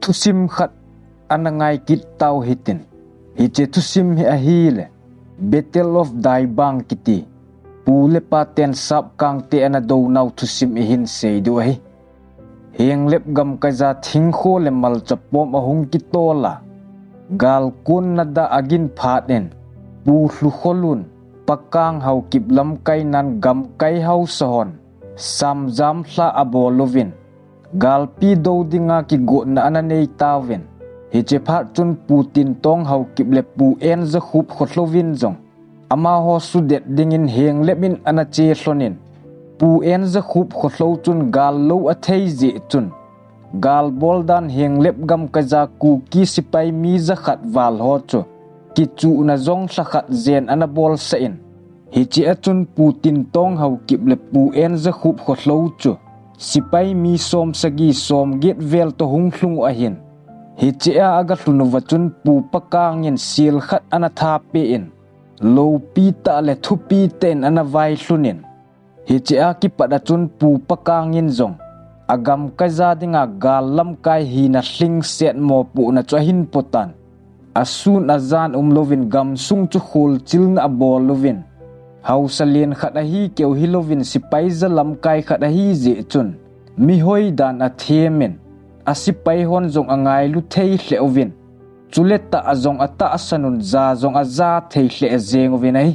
Thusim khat anangai kit tau hitin. Hiche thusim hi ahile. Battle of Daibang kiti. Pule paten sap kang te anado nau thusim ihin seidu ahi. Hieng lep gam kaza thingkho le mal chapom ahung kitola. Gal kun nada agin phaten. Pu hlukolun. Pakang hau kiplam kai nan gam kai hau sahon. Sam jam hla abolovin. Gal pi do dinga ki go na ananei tawin. Hiche phat chun Putin tong hau kiple pu en za khup khotlovin zong. Ama ho sudet dingin heng lepin anache hlonin. Pu en za khup khotlo chun gal lo athei je chun. Gal boldan heng lep gam kaza ku ki sipai mi za khat wal ho chu. Ki chu na zong sa khat zen anabol sa in. Hiche achun Putin tong hau kiple pu en za khup khotlo chu. Sipai mi som sagi som get vel to hung hlung ahin. Hiche a agatlunu wachun pu pakangin sil khat anatha pe in. Lo pi ta le thu pi ten anavai hlunin. Hiche a ki padachun pu pakangin zong. Agam kaza dinga galam kai hi na hling set mo pu na chahin potan. Asun azan lovin gam sung chu khul chil na abol lovin. Hausalien khat ahi keu hilovin sipai zalam kai khat ahi je chun. Mi hoi dan a themen. Asipai hon zong angai lu thei hleovin. Chuleta azong ata asanun za zong aza thei hle zeng ovin ai.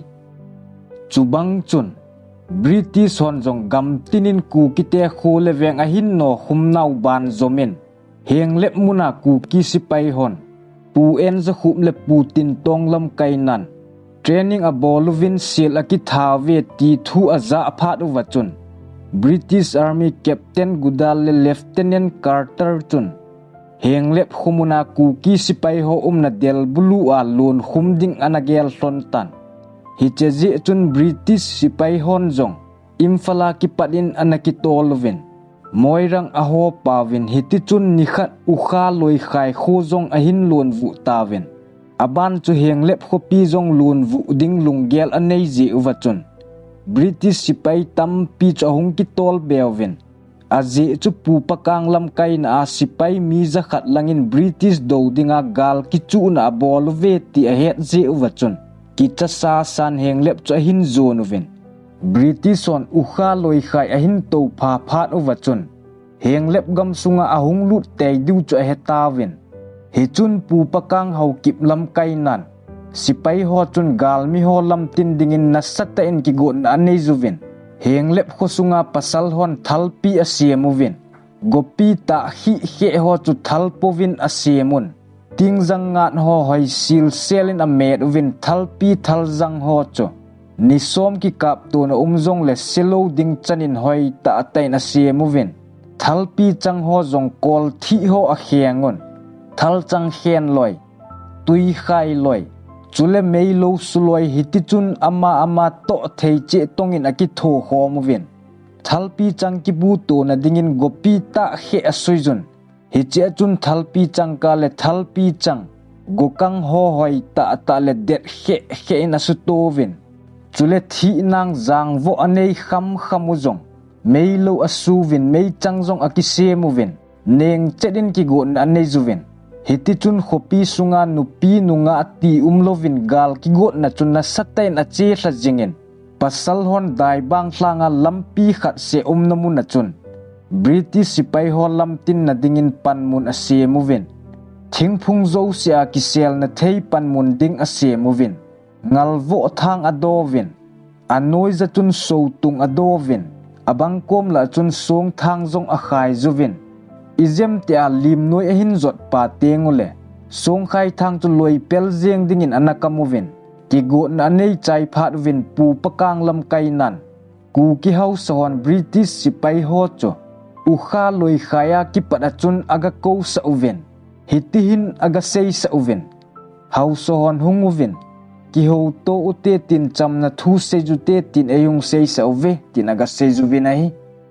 Chubang chun. British hon zong gam tinin ku kite khole veng ahin no humnau ban zomin. Heng lep muna ku ki sipai hon. Pu en za khum le Putin tong lam kai nan. Training abolovin sil akithawe ti thu aza aphat wachun. British Army Captain Goodall le Lieutenant Carter chun. Heng lep khumuna ku ki sipai ho na del bulu a lon khumding anagel hlontan. Hichezi chun British sipai hon zong. Imfala ki padin anakitolovin. Moirang aho pawin hiti chun nikhat ukha loi khai kho zong ahin lon vu tawin. Aban chu heng lep khopi zong lon vu ding lunggel anei je wachun. British sipai tam pi chahung ki tol belvin. Aze chu pu pakang lam kai na sipai mi za khat langin British do dinga gal ki chu na bol ve ti a het je wachun. Ki cha sa san heng lep chu hin zon vin. British on ukha loi khai ahin to pha phat wachun. Heng lep gam sunga ahung lut te du chu hetawin. He chun pu pakang hau kip lam kai nan. Sipai ho chun gal mi ho lam tin dingin na sata in ki gon anei zuvin. Heng lep khosunga pasal hon thalpi asiemovin. Gopi ta hi he ho chu thalpovin asiemun. Ting zang ngat ho hoi sil selin amet uvin thalpi thal zang ho chu. Ni som ki kap tu na umzong le silo ding chanin hoi ta atain asiemovin. Thalpi chang ho zong kol thi ho a khengun. Thal chang khen loi. Tui khai loi. Chule mei lo suloi hitichun ama to thei che tongin akitho homovin. Thalpi chang ki bu to na dingin gopi ta he asuijun. Hiche chun thalpi chang ka le thalpi chang. Gokang ho hoi ta le det he in asutovin. Chule thi nang zang vo anei khamuzong. Mei lo asuvin mei chang zong akisemovin. Neng chedin ki gon anei zuvin. Hiti chun khopi sunga nupi nunga ati umlovin gal ki got na chun na satain ache sa jingin. Pasal hon Daibang hlanga lampi khat se namu na chun. British sipai ho lamtin na dingin panmun ase movin. Thingphung zo se a kisel na thei panmun ding ase movin. Ngalvo thang adovin. Anoi za chun so tung adovin. Abangkom la chun song thang zong akhai zuvin. Izem tia lim noi ahin zot pa tengule. Song khai thang chu loi pel zeng dingin anakamovin. Ki go na nei chai phat vin pu pakang lam kai nan. Ku ki hau sahon British sipai ho cho. Ukha loi khaya ki padachun aga ko sa uvin. Hitihin aga sei sa uvin. Hau sahon hunguvin. Ki ho to ute tin cham na thu se ju te tin ayung sei sa uve tin aga sei ju vin ahi.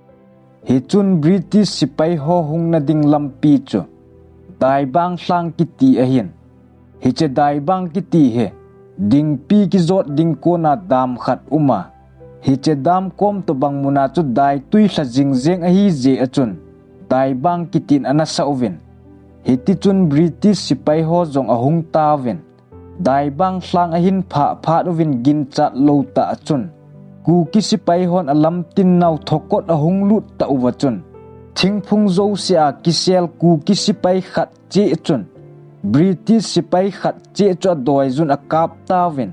He chun British sipai ho hung na ding lampi cho. Daibang hlang kiti ahin. He che Daibang kiti he. Ding pi ki zot ding ko na dam khat uma. He che dam kom to bang muna chu dai tui sa jing zeng ahi je achun. Daibang kitin anasa uvin. hiti chun British sipai ho zong ahung ta ven dai bang hlang a hin pha dovin gin chat lo ta chun ku ki sipai hon alam tin nau thokot ahung lut ta uwa chun thingphung zo sia kisel ku ki sipai khat che chun British sipai khat che cho doi zun akap ta ven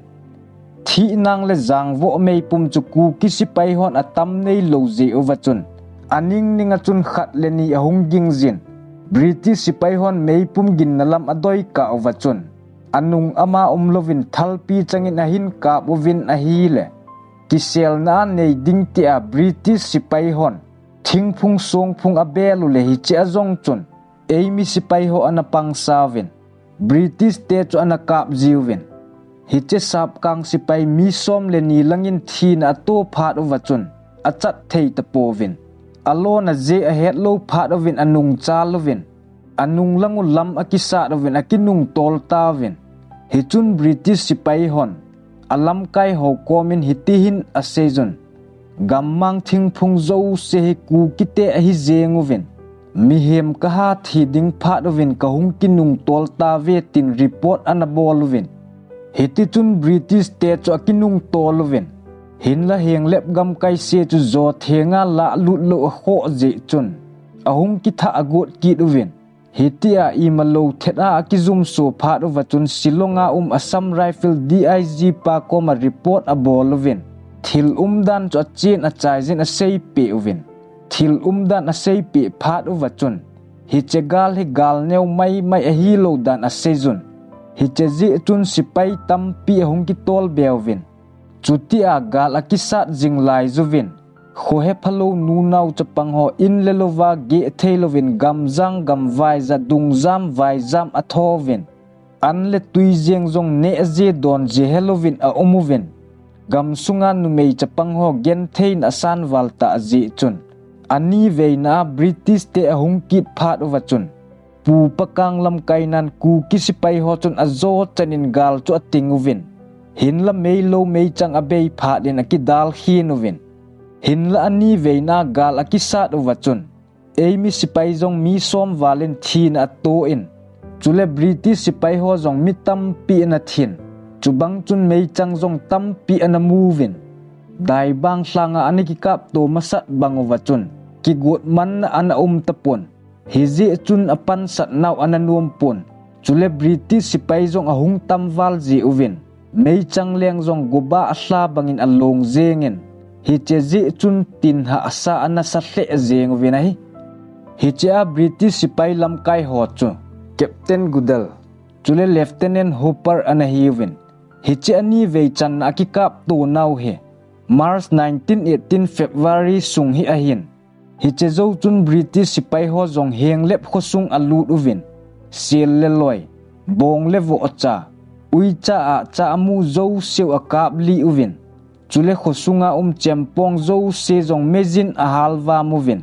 thi nang le jang vo mei pum chu ku ki sipai hon atam nei lo je uwa chun aning ninga chun khat le ni ahung ging zin British sipai hon mei pum gin nalam adoi ka uwa chun anung ama lovin thalpi changin ahin ka bovin a hi le kisel na nei ding ti a British sipai hon thingphung songphung a belu le hi che azong chun eimi sipai ho anapang savin British te chu anakap jiwin hi che sap kang sipai mi som le ni langin thina to phat uwa chun achat thei ta povin alona je a het lo phat ovin anung cha lovin anung langu lam akisa lovin akinung tol tavin hi chun British sipai hon alam kai ho komin hitihin a season gammang thingphung zo se hi ku kite a hi zenguvin mi hem ka ha thi ding phat ovin ka hung kinung tol ta ve tin report anabolvin hiti chun British te cho kinung tolovin hin la heng lep gam kai se chu zo thenga la lut lo ho je chun ahung ki tha agot ki duvin hitia imalo theta ki zum so phat over chun silonga Assam Rifle DIG pa koma report abolovin thil dan cho chen a chaijin a sei pe uvin thil dan a sei pe phat over chun hi chegal hi gal neu mai a hi lo dan a sejun hi che ji chun sipai tam pi ahung ki tol beovin chutia gal akisat jinglai zuvin kho he phalo nu nau chapang ho in lelova ge theilovin gamjang gamwai za dungjam vaijam athovin anle tuijeng jong ne je don je helovin a omuvin gamsunga nu mei chapang ho gen thein asan walta ji chun ani veina British te ahung kit phat over chun pu pakang lam kainan ku kisipai ho chun azo chanin gal chu atinguvin hin la mei lo mei chang abei pha din akidal hinovin hin la ani veina gal akisat over chun eimi sipai jong mi som valen thin ato in chule British sipai ho jong mitam pi na thin chubang chun mei chang jong tam pi ana movin dai bang hlanga aniki kap to masat bang over chun ki gut man ana tapon hizi chun apan sat naw ananuam pon chule British sipai jong ahung tam wal ji uvin mei chang leng jong goba asla bangin along zengin hi che ji chun tin ha asa ana sa hle zeng uvin hi hi che a British sipai lam kai ho chu Captain Goodall chule Lieutenant Hooper ana hi uvin hi che ani ve chan akikap to naw he March 1918 February sung hi ahin hi che zo chun British sipai ho jong heng lep kho sung alut uvin sel le loi bong le vo cha ui cha a cha amu zo seu akap li uvin chule kho sunga chempong zo se jong mejin a halwa movin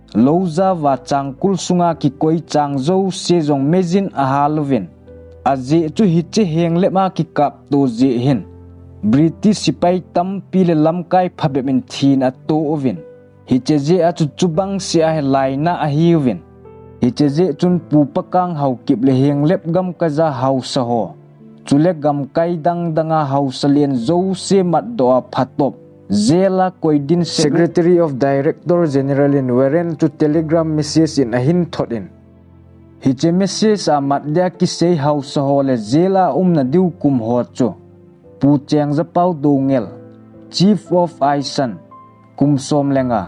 loza wa changkul sunga ki koi chang zo se jong mejin a halovin aje chu hi che heng le ma ki kap to je hin British sipai tam pi le lam kai phabe min thin a to ovin hi che je a chu chubang sia he laina a hi uvin hi che je chun pu pakang hau kip le heng lep gam ka za hau sa ho chule gam kai dang danga hausalien zo se mat do phatop zela koidin Secretary of Director General in Warren to telegram message in ahin thodin hi che message a mat dia ki sei hausa hole zela na diu kum ho cho pu cheng za pau dongel Chief of Aisan kum som lenga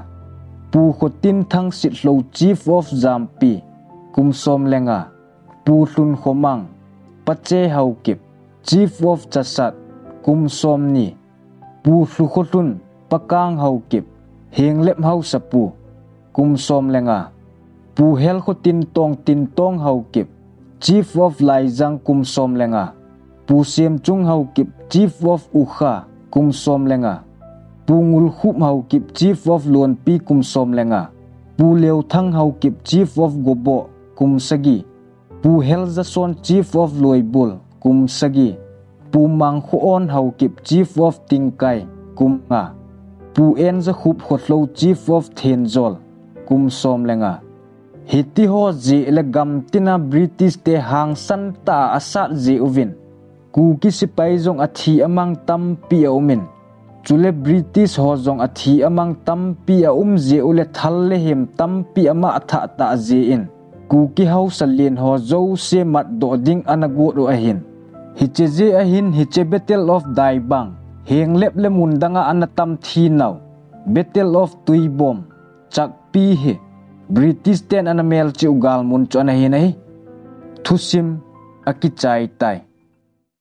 pu khotin thang sit lo Chief of Zampi kum som lenga pu hlun khomang pache haukip Chief of Chasat kum som ni pu hlu khotlun pakang haukip heng lep hau sapu kum som lenga pu hel khotin tong haukip Chief of Laijang kum som lenga pu sem chung haukip Chief of Ukha kum som lenga pu ngul khup haukip Chief of Luan Pi kum som lenga pu leu thang haukip Chief of Gobo kum sagi pu hel zason Chief of Loibul kum sagi pu mang khuon haukip Chief of Tingkai kum nga pu en za khup khotlo Chief of Thenjol kum som lenga hiti ho je le gam tina British te hang san ta asat je uvin ku ki sipai zong athi amang tam pi umin chule British ho zong athi amang tam pi je ule thal le hem tam pi ama atha ta je in ku ki hau salien ho zo se mat do ding anagu ro ahin hiche je ahin hiche Battle of Dai Bang heng lep le mundanga anatam thi naw Battle of Tuibom chak pi he British ten anamel chi ugal mun cho na hi nei thusim akichai tai